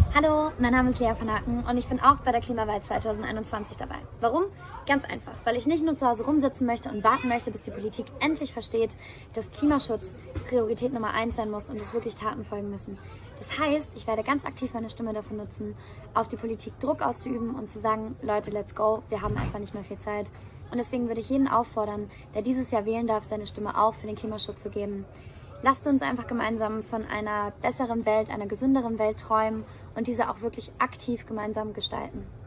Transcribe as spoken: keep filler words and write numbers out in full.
Hallo, mein Name ist Lea van Aken und ich bin auch bei der Klimawahl zwanzig einundzwanzig dabei. Warum? Ganz einfach, weil ich nicht nur zu Hause rumsitzen möchte und warten möchte, bis die Politik endlich versteht, dass Klimaschutz Priorität Nummer eins sein muss und es wirklich Taten folgen müssen. Das heißt, ich werde ganz aktiv meine Stimme dafür nutzen, auf die Politik Druck auszuüben und zu sagen, Leute, let's go, wir haben einfach nicht mehr viel Zeit. Und deswegen würde ich jeden auffordern, der dieses Jahr wählen darf, seine Stimme auch für den Klimaschutz zu geben. Lasst uns einfach gemeinsam von einer besseren Welt, einer gesünderen Welt träumen und diese auch wirklich aktiv gemeinsam gestalten.